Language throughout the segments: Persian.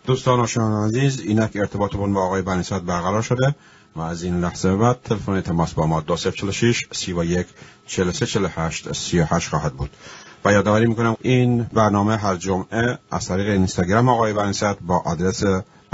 دوستان و شنوندگان عزیز، اینک ارتباطمون با آقای بنی صدر برقرار شده و از این لحظه بعد تلفن تماس با ما 2046 31 43 48 38 خواهد بود. و یادآوری میکنم این برنامه هر جمعه از طریق اینستاگرام آقای بنی صدر با آدرس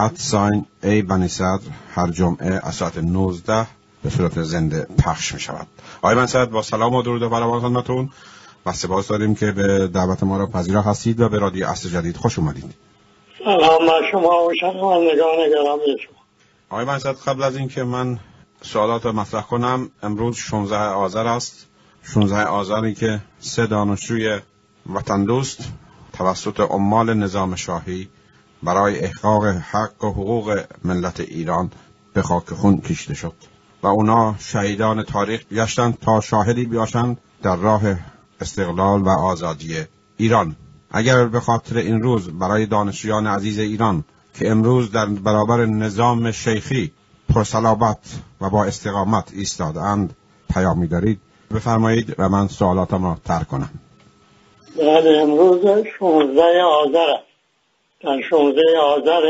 @abanisadr هر جمعه از ساعت 19 به صورت زنده پخش می شود. آقای بنی صدر، با سلام و درود و برابر خدمتتون و سپاس داریم که به دعوت ما را پذیرا هستید و به رادیو عصر جدید خوش اومدید. سلام بر شما و شنوندگان گرامی شما. آقای بنی صدر، قبل از اینکه من سوالات رو مطرح کنم، امروز 16 آذر است. 16 آذری که 3 دانشجوی وطن دوست توسط عمال نظام شاهی برای احقاق حق و حقوق ملت ایران به خاک خون کشیده شد و اونا شهیدان تاریخ گشتند تا شاهدی باشند در راه استقلال و آزادی ایران. اگر به خاطر این روز برای دانشجویان عزیز ایران که امروز در برابر نظام شیخی پرصلابت و با استقامت ایستادند پیامی دارید، بفرمایید و من سوالاتم را طرح کنم. بله، امروز 16 آذر است. در 16 آذر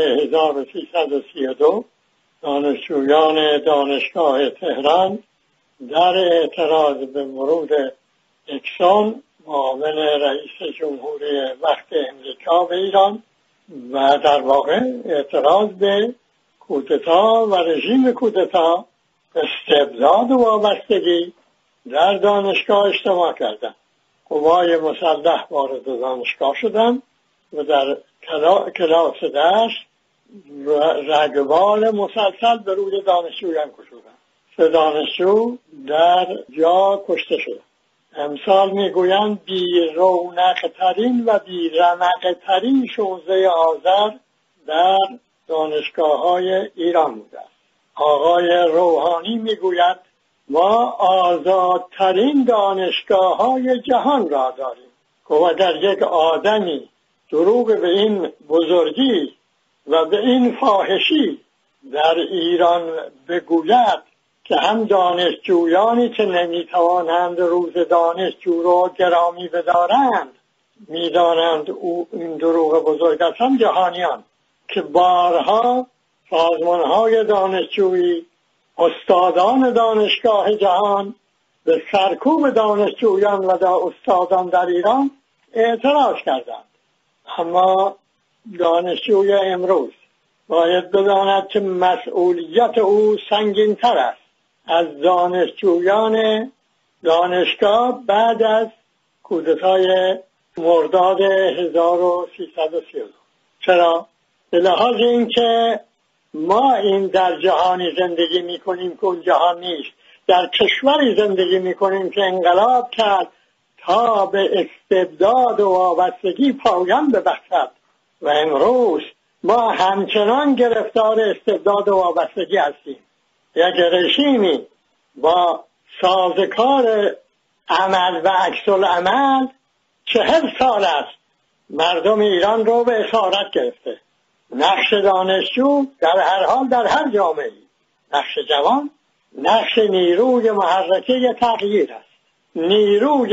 1332 دانشجویان دانشگاه تهران در اعتراض به ورود نیکسون معاون رئیس جمهوری وقت امریکا به ایران و در واقع اعتراض به کودتا و رژیم کودتا، استبداد و وابستگی در دانشگاه اجتماع کردند. قوای مسلح وارد دانشگاه شدند و در کلاس درس رگبال مسلسل به روی دانشجویان گشودند. 3 دانشجو در جا کشته شدند. امسال میگویند بی رونق ترین و بی رمق ترین 16 آذر در دانشگاه های ایران بوده است. آقای روحانی میگوید ما آزادترین دانشگاه های جهان را داریم. و اگر یک آدمی دروغ به این بزرگی و به این فاحشی در ایران بگوید که هم دانشجویانی که نمیتوانند روز دانشجو را گرامی بدارند میدانند او این دروغ بزرگ است، هم جهانیان که بارها سازمانهای دانشجویی، استادان دانشگاه جهان به سرکوب دانشجویان و استادان در ایران اعتراض کردند. اما دانشجوی امروز باید بداند که مسئولیت او سنگین‌تر است از دانشجویان دانشگاه بعد از کودتای مرداد 1332. چرا؟ به لحاظ اینکه ما این در جهانی زندگی میکنیم که اون جهان نیست، در کشوری زندگی میکنیم که انقلاب کرد تا به استبداد و وابستگی پایان ببخشد و امروز ما همچنان گرفتار استبداد و وابستگی هستیم. یک رژیمی با سازوکار عمل و عکس‌العمل 40 سال است مردم ایران رو به اسارت گرفته. نقش دانشجو در هر حال در هر جامعه، نقش جوان نقش نیروی محرکه تغییر است. نیروی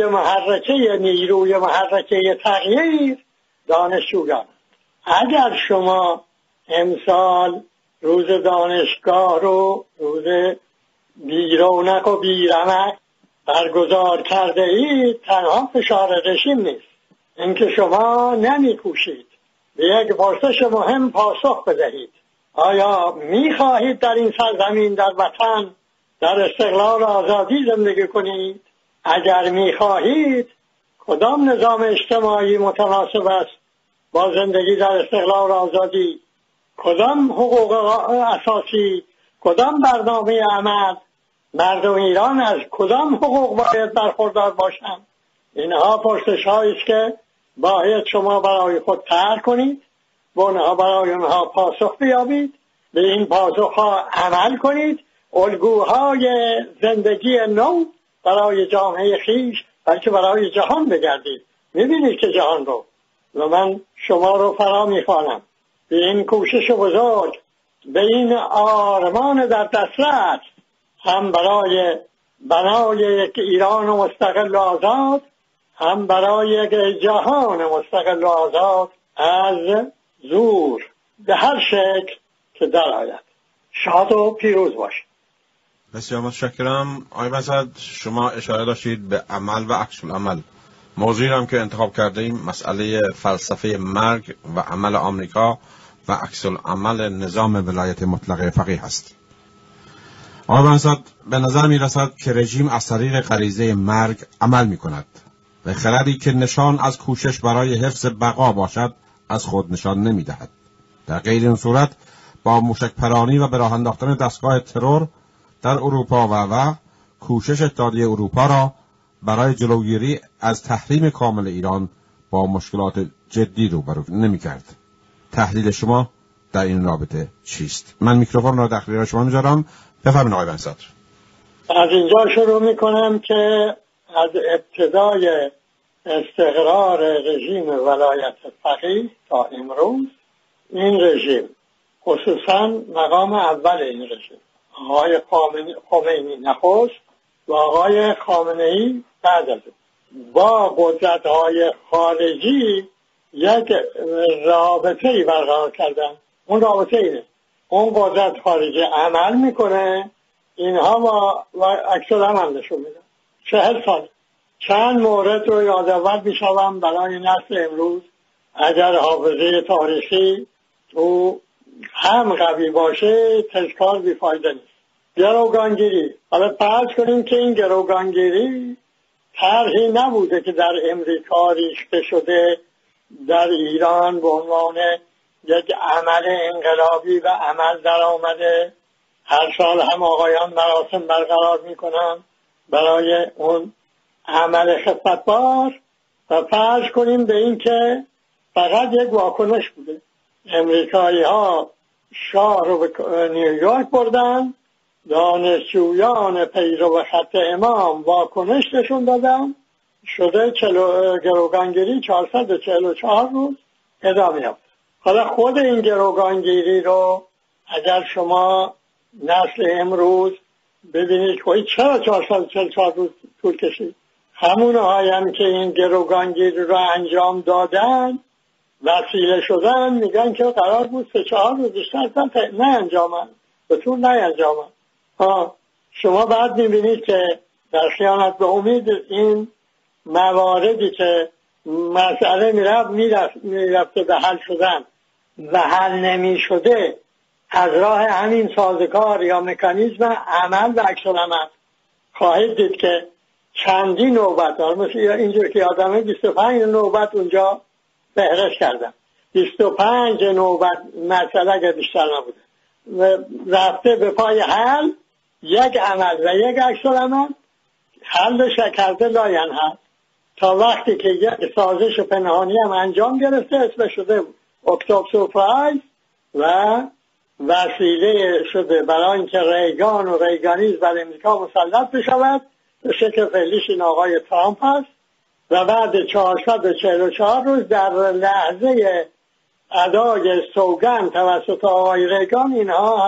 محرکه تغییر دانشجویان. اگر شما امسال روز دانشگاه رو روز بی رونق و بی رمق برگزار کرده اید، تنها فشار رژیم نیست، اینکه شما نمی‌کوشید به یک پرسش مهم پاسخ بدهید. آیا می‌خواهید در این سرزمین، در وطن، در استقلال و آزادی زندگی کنید؟ اگر می‌خواهید، کدام نظام اجتماعی متناسب است با زندگی در استقلال و آزادی؟ کدام حقوق اساسی، کدام برنامه عمل، مردم ایران از کدام حقوق باید برخوردار باشند؟ اینها پرسش‌هایی است که باید شما برای خود طرح کنید و برای اونها پاسخ بیابید، به این پاسخ‌ها عمل کنید، الگوهای زندگی نو برای جامعه خویش بلکه برای جهان بگردید. می‌بینید که جهان رو و من شما رو فرا می‌خوانم به این کوشش بزرگ، به این آرمان در دسترس، هم برای بنای یک ایران مستقل و آزاد، هم برای یک جهان مستقل و آزاد از زور به هر شکل که در آید. شاد و پیروز باشید. بسیار متشکرم. آقای مسعد، شما اشاره داشتید به عمل و عکس العمل. موضوعی هم که انتخاب کردیم مسئله فلسفه مرگ و عمل آمریکا و عکس العمل نظام ولایت مطلقه فقیه هست. آقای مسعد، به نظر می رسد که رژیم از طریق غریزه مرگ عمل می کند و خردی که نشان از کوشش برای حفظ بقا باشد از خود نشان نمی دهد. در غیر این صورت با موشک پرانی و به راه انداختن دستگاه ترور در اروپا و کوشش اتحادیه اروپا را برای جلوگیری از تحریم کامل ایران با مشکلات جدی روبرو نمی‌کرد. تحلیل شما در این رابطه چیست؟ من میکروفون را در اختیار شما می‌ذارم. بفرمایید آقای بن صدر. از اینجا شروع می‌کنم که از ابتدای استقرار رژیم ولایت فقیه تا امروز این رژیم، خصوصا مقام اول این رژیم آقای خمینی نخست و آقای خامنه‌ای بعد از اون، با قدرت‌های خارجی یک رابطه‌ای برقرار کردن. اون رابطه اینه: اون قدرت خارجی عمل میکنه، اینها و عکس‌العمل نشون میدن. 40 سال. چند مورد رو یادآور میشوم برای نسل امروز، اگر حافظه تاریخی تو هم قوی باشه تذکار بیفایده نیست. گروگانگیری. حالا فرض کنیم که این گروگانگیری طرحی نبوده که در امریکا ریخته شده در ایران به عنوان یک عمل انقلابی و عمل در آمده. هر سال هم آقایان مراسم برقرار میکنن برای اون عمل خفتبار و فرض کنیم به این که فقط یک واکنش بوده. امریکایی ها شاه رو به نیویورک بردن، دانشجویان پیرو خط امام واکنش نشون دادن، شده گروگانگیری 444 روز ادامه یافت. حالا خود این گروگانگیری رو اگر شما نسل امروز ببینید که چرا 444 روز طول کشید، همون هایم که این گروگانگیری رو انجام دادن وسیله شدن میگن که قرار بود 3-4 روز بیشتر نه انجامن، به طور نه انجامن. شما بعد میبینید که در خیانت به امید این مواردی که مسئله میرفته به حل شدن و حل نمی شده از راه همین سازوکار یا مکانیزم عمل و عکس‌العمل خواهید دید که چندین نوبت، مثل اینجور که آدمه 25 نوبت اونجا فهرست کردم، 25 نوبت مسئله اگر بیشتر نبوده و رفته به پای حل یک عمل و یک عکس‌العمل حلش کرده لاینحل تا وقتی که یک سازش پنهانی هم انجام گرفته اسمش شده اکتبر سورپرایز و وسیله شده برای اینکه ریگان و ریگانیز بر امریکا مسلط بشود. به شکل فعلیش این آقای ترامپ هست و بعد 444 روز در لحظه ادای سوگند توسط آقای ریگان اینها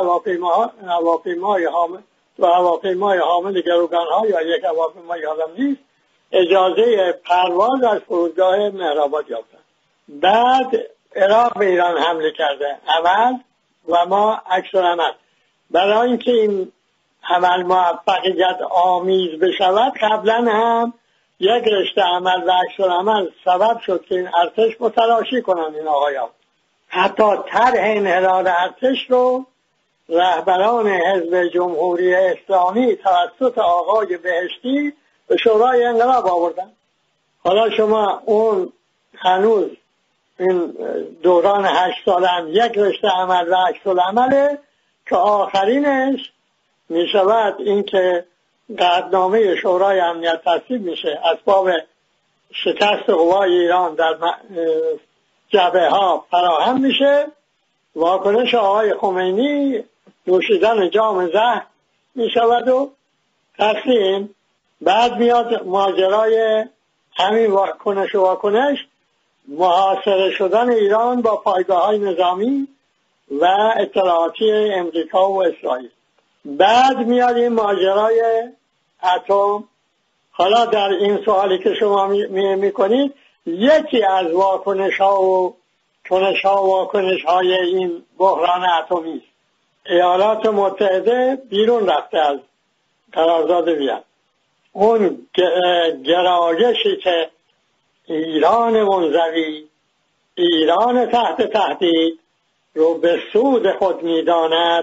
هواپیمای حامل گروگان‌ها یا یک هواپیمای یادم نیست اجازه پرواز از فرودگاه مهرآباد یافتند. بعد عراق به ایران حمله کرده، عمل و ما عکس‌العمل. برای اینکه این عمل موفقیت آمیز بشود قبلا هم یک رشته عمل و عکس‌العمل سبب شد که این ارتش متلاشی کنند. این آقایان حتی طرح انحلال ارتش رو رهبران حزب جمهوری اسلامی توسط آقای بهشتی به شورای انقلاب آوردن. حالا شما اون هنوز این دوران 8 سال هم یک رشته عمل و عکس‌العمله که آخرینش می شود این که قطعنامه شورای امنیت تصویب میشه، اسباب شکست قوای ایران در جبهه ها فراهم میشه، واکنش آقای خمینی نوشیدن جام زهر می شود و تسلیم. بعد میاد ماجرای همین واکنش محاصره شدن ایران با پایگاه‌های نظامی و اطلاعاتی امریکا و اسرائیل. بعد میاد این ماجرای اتم. حالا در این سوالی که شما میکنید یکی از واکنش‌ها و کنش ها و واکنش های این بحران اتمی است. ایالات متحده بیرون رفته از قرارداد وین. اون گرایشی که ایران منزوی، ایران تحت تهدید رو به سود خود می‌داند،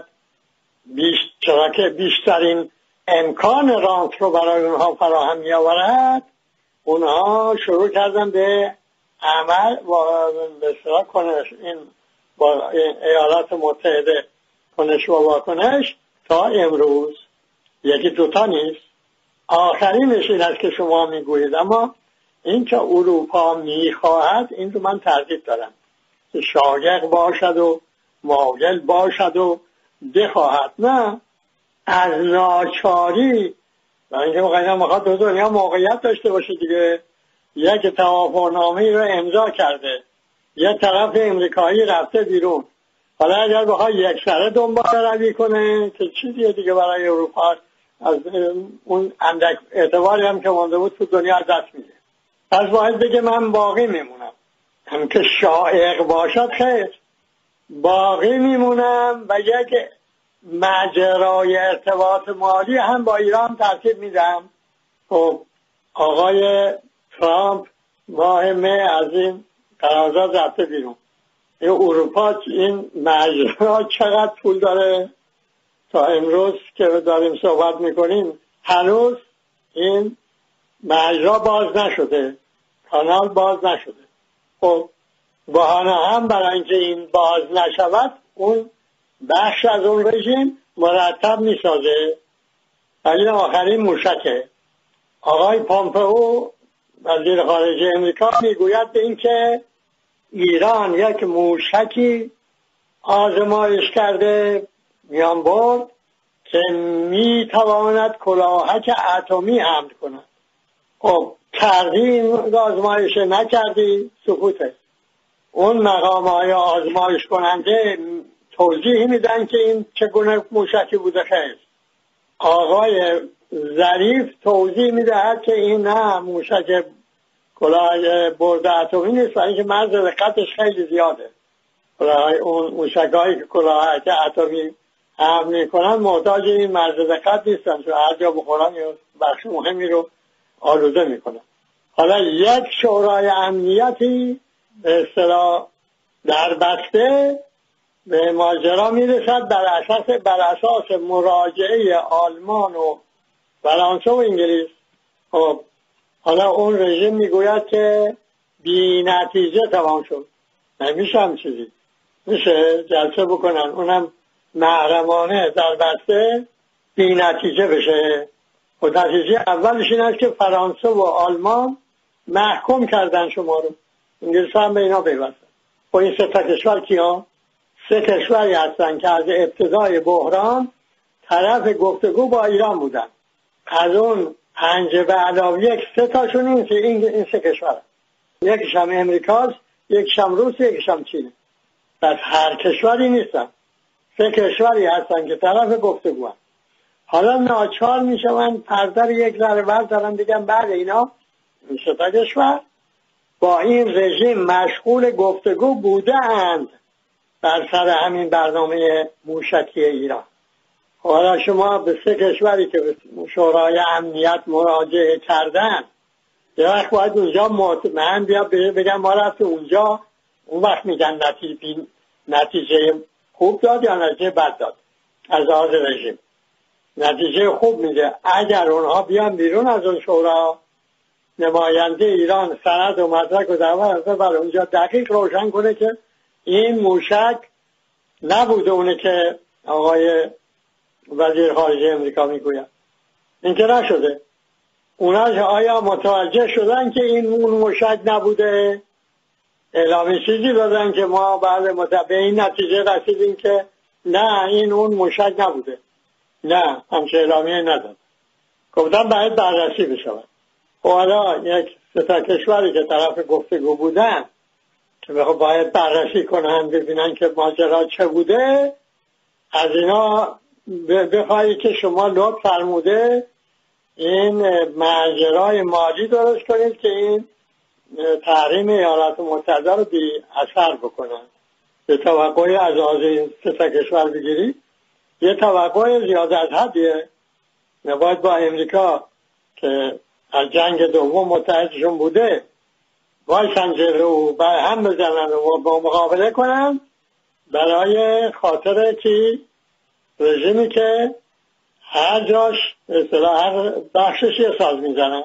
چرا که بیشترین امکان رانت رو برای اونها فراهم می‌آورد، اونها شروع کردن به عمل و به اصطلاح کنش این با ایالات متحده کنش و واکنش تا امروز. یکی دوتا نیست، آخرینش این است که شما میگویید. اما این که اروپا میخواهد، این رو من تردید دارم که شایق باشد و مایل باشد و بخواهد، نه از ناچاری. برای اینکه مقیدم میخواد دو دنیا موقعیت داشته باشه دیگه. یک توافقنامه‌ای رو امضا کرده، یک طرف امریکایی رفته بیرون، حالا اگر بخواد یک سره دنبال روی کنه که چیزیه دیگه برای اروپا، از اون اندک اعتباری هم که مانده بود تو دنیا از دست میده. پس باید بگه من باقی میمونم، هم که شایق باشد خیر، باقی میمونم و یک ماجرای ارتباط مالی هم با ایران ترتیب میدم. خب آقای ترامپ ماه مه از این قرارداد رفته بیرون. این اروپا این ماجرا چقدر پول داره؟ تا امروز که داریم صحبت میکنیم هنوز این ماجرا باز نشده، کانال باز نشده. خب بهانه هم برای اینکه این باز نشود، اون بخش از اون رژیم مرتب میسازه. ولی آخرین موشکه. آقای پامپئو وزیر خارجه امریکا میگوید به این که ایران یک موشکی آزمایش کرده میان برد که میتواند کلاهک اتمی حمل کند. خب کردی این آزمایش، نکردی سکوته. اون مقام‌های آزمایش کننده توضیح میدن که این چگونه موشکی بوده. خیر، آقای ظریف توضیح میدهد که این نه موشک کلاه برد اتمی نیست و اینکه مرز دقتش خیلی زیاده. اون موشک‌هایی که کلاهک اتمی حمل میکنن محتاج این مرز دقت نیستن، چون هر جا بخورن یا بخش مهمی رو آلوده میکنن. حالا یک شورای امنیتی به اصطلاح در بسته به ماجرا میرسد بر اساس مراجعه آلمان و فرانسه و انگلیس. خب حالا اون رژیم میگوید که بی نتیجه تمام شد. نمیشه هم چیزی، میشه جلسه بکنن اونم محرمانه در بسته بی نتیجه بشه. و نتیجه اولش این است که فرانسه و آلمان محکوم کردن شما رو، انگلیس هم به اینا پیوستن. و این سه تا کشور کیان؟ سه کشوری هستن که از ابتدای بحران طرف گفتگو با ایران بودن. از اون 5 به علاوه 1 سه تاشون این سه کشور، یکیش هم امریکاست، یکیش هم روسیه، یکیش هم چینه. پس هر کشوری نیستن، سه کشوری هستن که طرف گفتگو هستن. حالا ناچار میشون پردر یک ذره بردارن بگن بعد اینا این سه تا کشور با این رژیم مشغول گفتگو بوده اند بر سر همین برنامه موشکی ایران. حالا شما به سه کشوری که به شورای امنیت مراجعه کردن، یه وقت باید اونجا مطمئن بیا بگم ما رفتیم اونجا، اون وقت میگن نتیجه خوب داد یا نتیجه بد داد. از آز رژیم نتیجه خوب میده اگر اونها بیان بیرون از اون شورا، نماینده ایران سند و مدرک و دعوت برای اونجا دقیق روشن کنه که این موشک نبوده اونه که آقای وزیر خارجه امریکا میگوید. این که نشده. اونا آیا متوجه شدن که این اون موشک نبوده؟ اعلامی چیزی دادن که ما بعد به این نتیجه رسیدیم که نه این اون موشک نبوده؟ نه، همچه اعلامیه نداد. گفتن باید بررسی بشود. حالا یک سه تا کشوری که طرف گفتگو بودن که باید بررسی کنن ببینن که ماجرا چه بوده، از اینا بخواهی که شما لطف فرموده این ماجرای مالی درست کنید که این تحریم ایالات متحده رو بی اثر بکنن. به توقعی از این سه کشور بگیری یه توقع زیاده از حدیه. نباید با امریکا که از جنگ دوم متحدشون بوده بایشن جلو بر هم بزنن و با مقابله کنن برای خاطر که رژیمی که هر جاش هر بخشش یه ساز میزنن.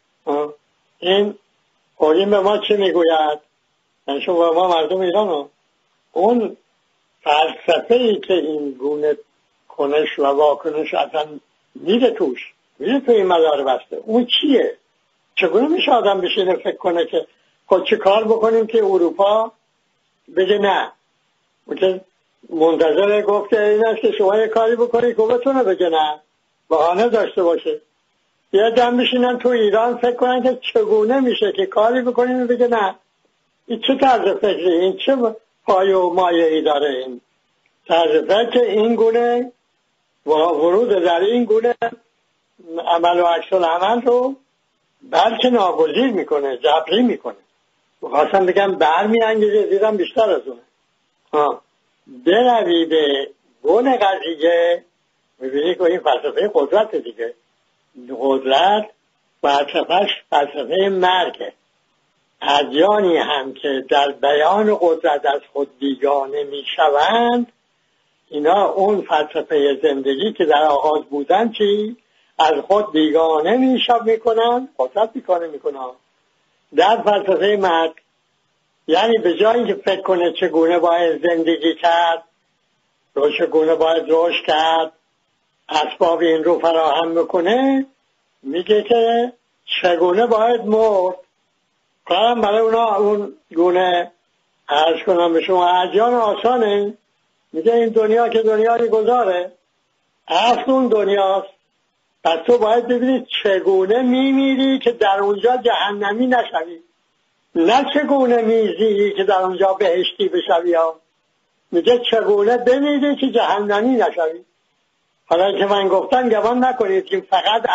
این قولیم به ما چه میگوید؟ منشون به ما مردم ایرانو اون فلسفه‌ای که این گونه کنش و واکنش اصلا میره توش، میره توی این مدار بسته، اون چیه؟ چگونه میشه آدم بشینه فکر کنه که خود چه کار بکنیم که اروپا بگه نه؟ اون که منتظر گفت این است که شما یه کاری بکنی که بتونه بگه نه، بهانه داشته باشه. یه دم بشینن تو ایران فکر کنن که چگونه میشه که کاری بکنیم و بگه نه. این چه طرز فکری؟ این چه پایه و مایه‌ای داره؟ این طرز فکر این گونه و ورود در این گونه عمل و عکس العمل رو بلکه ناگزیر میکنه، جبری میکنه. خواستم بگم برمیانگیزه، دیدم بیشتر از اونه. بروی به گونه قضیه میبینی که این فلسفه قدرت دیگه. قدرت فلسفه مرگه. ادیانی هم که در بیان قدرت از خود بیگانه میشوند، اینا اون فلسفه زندگی که در آغاز بودن چی؟ از خود بیگانه میکنن، قدرت میکنن. در فلسفه مرگ یعنی به جایی که فکر کنه چگونه باید زندگی کرد، چگونه باید رشد کرد، اسباب این رو فراهم بکنه، میگه که چگونه باید مرد. کارم برای اونا اون گونه عرض کنم به شما ادیان آسانه. میگه این دنیا که دنیای گذاره، اصل اون دنیاست. پس تو باید ببینید چگونه میمیری که در اونجا جهنمی نشوی، نه چگونه میزی که در اونجا بهشتی بشوی. میگه چگونه بمیری که جهنمی نشوی. حالا که من گفتم گمان نکنید که فقط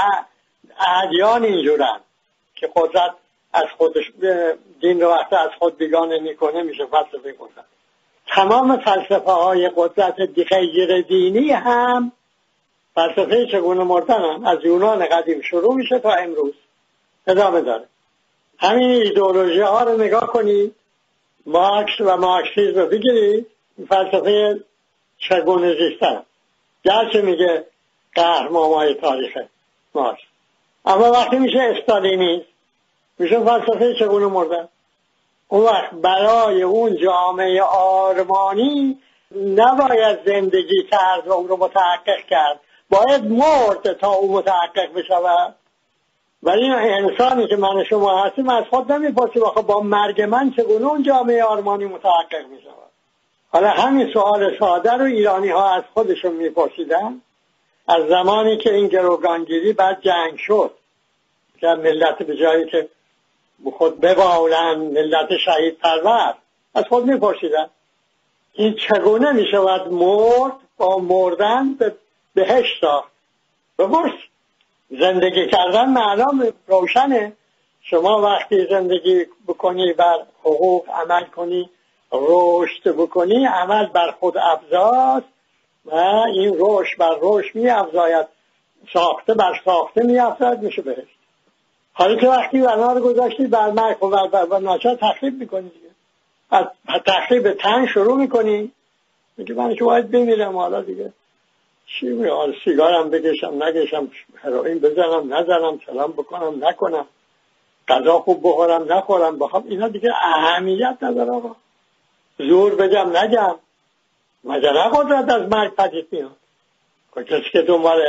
ادیان اینجورن که قدرت از خودش دین رو وقتی از خود بیگانه میکنه میشه فلسفه قدرت. تمام فلسفه های قدرت غیر دینی هم فلسفه چگونه مردن هم از یونان قدیم شروع میشه تا امروز ادامه داره. همین ایدئولوژی ها رو نگاه کنید، مارکس و مارکسیسم رو بگیرید، فلسفه چگونه زیستن گرچه میگه قهرمانای تاریخه مارکس، اما وقتی میشه استالینیسم میشه فلسفه چگونه مردن. اون وقت برای اون جامعه آرمانی نباید زندگی کرد و اون رو متحقق کرد، باید مرد تا اون متحقق بشود. ولی انسانی که من شما هستیم از خود نمیپرسیم آخه با مرگ من چگونه اون جامعه آرمانی متحقق میشود. حالا همین سوال ساده رو ایرانی ها از خودشون میپرسیدن از زمانی که این گروگانگیری بعد جنگ شد که ملت به جایی که خود ببالن ملت شهید پرور، از خود میپرسیدن این چگونه میشود مرد با مردن به بهشت ساخت. بپرس. زندگی کردن معلوم روشنه. شما وقتی زندگی بکنی بر حقوق عمل کنی، رشد بکنی، عمل بر خود افزاست و این رشد بر رشد می افزاید، ساخته بر ساخته می افزاید، میشه بهشت. حالا که وقتی بنا رو گذاشتی بر مرگ و ناچار تخریب میکنی دیگه. از تخریب تن شروع میکنی، میگه من که باید بمیرم. حالا دیگه چی میگه؟ سیگارم بکشم نکشم، هروئین بزنم نزنم، سلام بکنم نکنم، غذا خوب بخورم نخورم بخوام، اینا دیگه اهمیت نداره. آقا زور بگم نگم، مجرد قدرت از مرگ پدید میاد. کسی که دنبال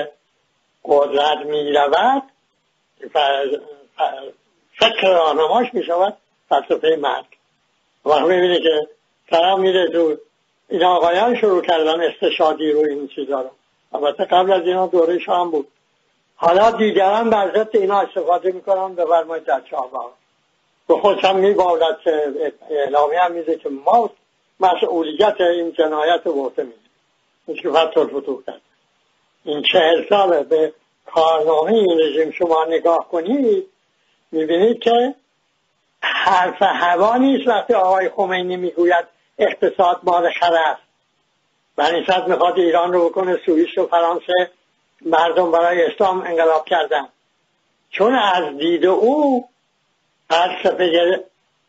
قدرت میرود فکر راهنماش میشود فلسفه مرگ. وقت میبینی که طرف میره تو، این آقایان شروع کردن استشهادی رو این چیزا رو، البته قبل از اینا دوره شام بود، حالا دیگران بر ضد اینا استفاده میکنن. بفرمایید در چهارراه به خودشم میباید که اعلامیه هم میده که ما مسئولیت این جنایت رو بوده میده. این که فتح الفتوح کرد. این 40 ساله به کارنامه این رژیم شما نگاه کنید، میبینید که حرف هوا نیست وقتی آقای خمینی میگوید اقتصاد مال خر است و نسبت میخواد ایران رو بکنه سوئیس و فرانسه مردم برای اسلام انقلاب کردن. چون از دید او فلسفه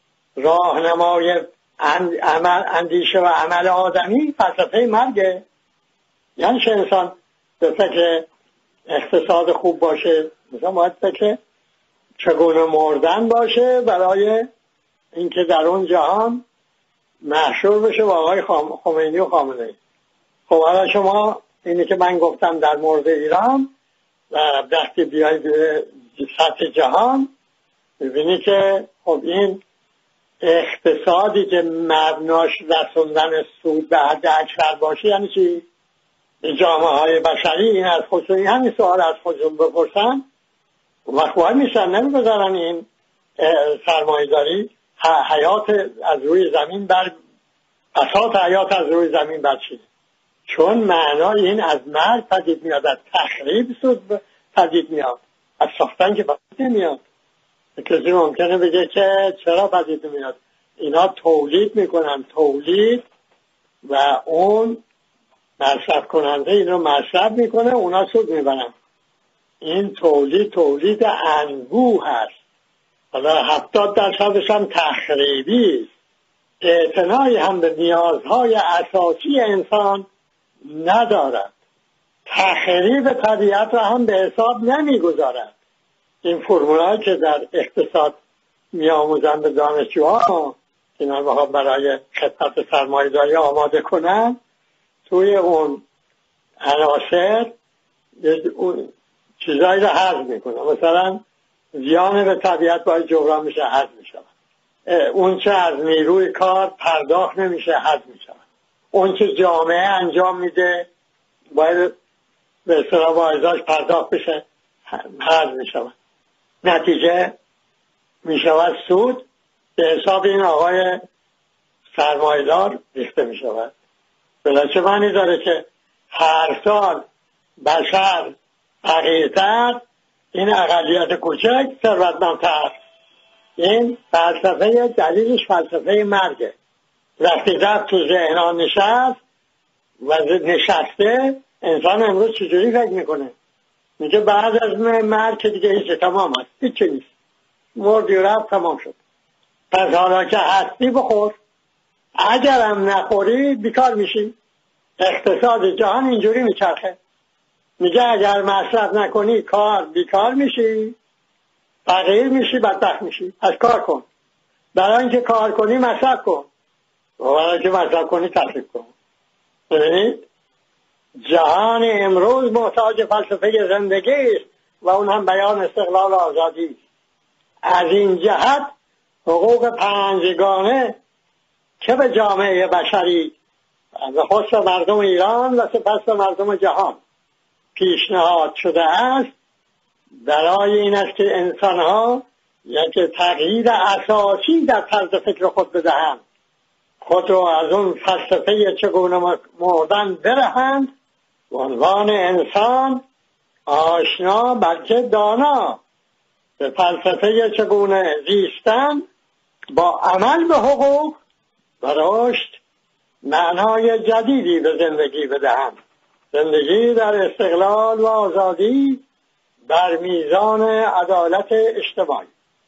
راهنمای اندیشه و عمل آدمی فلسفه مرگه. یعنی چه انسان به فکر اقتصاد خوب باشه، مثلا باید فکر چگونه مردن باشه برای اینکه در اون جهان محشور بشه با آقای خمینی و خامنه‌ای. خب حالا شما اینی که من گفتم در مورد ایران و وقتی بیاید به سطح جهان می‌بینی که خب این اقتصادی که مبناش رسوندن سود به حد اکثر باشه یعنی چی؟ جامعه های بشری این از خودشون همین سوال از خودشون بپرسن وقت باید میشن نمیگذارن این سرمایه‌داری حیات از روی زمین بساط حیات از روی زمین برچیده. چون معنای این از مرگ پدید میاد، از تخریب سود پدید میاد، از ساختن که پدید نمیاد. کسی ممکنه بگه که چرا پدید نمیاد؟ اینا تولید میکنن، تولید و اون مصرف کننده این رو مصرف میکنه، اونا سود میبرن. این تولید انبوه هست. حالا 70% هم تخریبی است. اعتنایی هم به نیازهای اساسی انسان ندارد. تخریب طبیعت را هم به حساب نمیگذارد. این فرمولایی که در اقتصاد میآموزن به دانشجوها اینا رو برای خدمت سرمایه‌داری آماده کنن، توی اون عناصر اون چیزایی رو حذف میکنه. مثلا زیان به طبیعت باید جبران میشه، حذف میشه. اون چه از نیروی کار پرداخت نمیشه، حذف میشه. اون چه جامعه انجام میده باید به اصطلاح واحداش پرداخت بشه، حذف میشه. نتیجه میشود سود به حساب این آقای سرمایه‌دار ریخته میشود. بلکه معنی داره که هر سال بشر فقیرتر، این اقلیت کوچک ثروتمندتر. این فلسفه دلیلش فلسفه مرگه. وقتی رفت تو ذهنان نشست و نشسته، انسان امروز چجوری فکر میکنه؟ میگه بعد از مرگ دیگه هیچ، تمام است، هیچ نیست، مردی و رفت، تمام شد. پس حالا که هستی بخور، اگرم نخوری بیکار میشی. اقتصاد جهان اینجوری میچرخه. میگه اگر مصرف نکنی کار بیکار میشی، فقیر میشی، بدبخت میشی. از کار کن. برای اینکه کار کنی مصرف کن، برای اینکه مصرف کنی تصرف کن. ببینید جهان امروز محتاج فلسفه زندگی است و اون هم بیان استقلال و آزادی. از این جهت حقوق پنجگانه که به جامعه بشری و خصوص مردم ایران و سپس مردم جهان پیشنهاد شده است، برای این است که انسان‌ها یک تغییر اساسی در طرز فکر خود بدهند، خود را از اون فلسفه چگونه مردن برهند، به عنوان انسان آشنا بلکه دانا به فلسفه چگونه زیستن با عمل به حقوق و رشد معنای جدیدی به زندگی بدهند. زندگی در استقلال و آزادی بر میزان عدالت اجتماعی.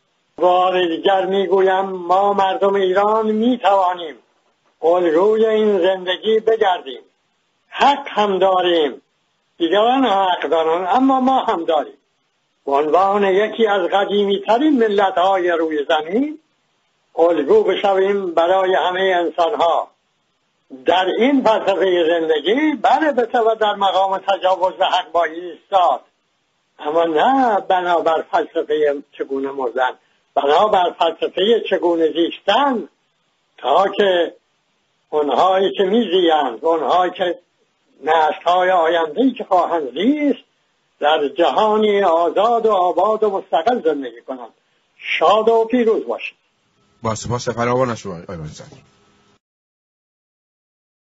بار دیگر میگویم ما مردم ایران میتوانیم الگوی این زندگی بگردیم. حق هم داریم، دیگران حق دارن، اما ما هم داریم. به عنوان یکی از قدیمی ترین ملت های روی زمین الگو بشویم برای همه انسان ها. در این فلسفه زندگی بله بتوان در مقام تجاوز به حق باید ایستاد، اما نه بنابر فلسفه چگونه مردن، بنابر فلسفه چگونه زیستن، تا که اونهایی که میزیند، اونهایی که نسل‌های آینده‌ای که خواهند زیست در جهانی آزاد و آباد و مستقل زندگی کنند. شاد و پیروز باشید. با سپاس فراوان از شما آقای